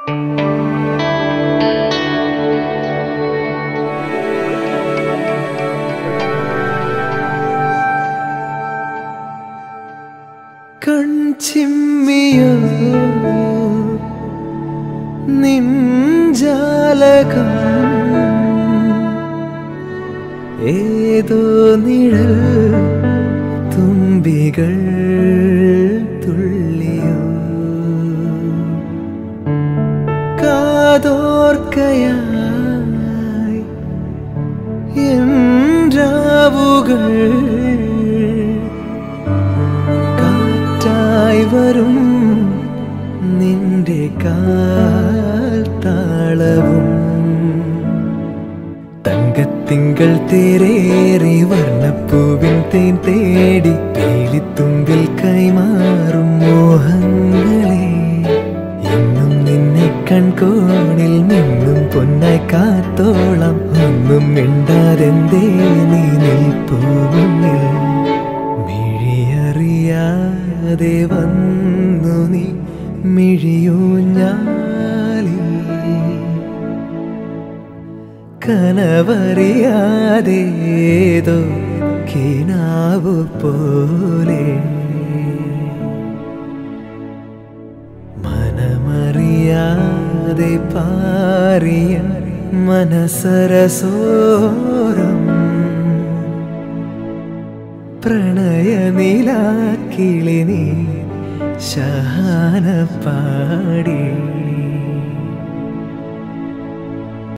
കൺചിമ്മിയോ നിൻജാലകം ഏതോ നിഴൽ തുമ്പികൾ തുള്ളിയോ കാതോർക്കയായി എൻ രാവുകൾ വരും നിന്റെ കാൽത്താളവും തങ്കത്തിങ്കൾ തേരേറി വർണ്ണപ്പൂവിൻ തേൻ തേടി തേളിത്തുമ്പിൽ കൈമാറും മോഹങ്ങളെ എന്നും നിന്നെ കൺകോണിൽ നിന്നും പൊന്നായി കാത്തോളം ഒന്നും മിണ്ടാതെന്തേ നീ നിൽപ്പൂവിൽ മിഴിയറിയാതെ വന്നു നീ മിഴിയൂഞ്ഞാലിൽ കനവറിയാതേതോ കിനാവു പോലെ മനമറിയാതെ പാറിയ മനസരസോരം പ്രണയനിലാക്കിളി നീ ശാന പാടി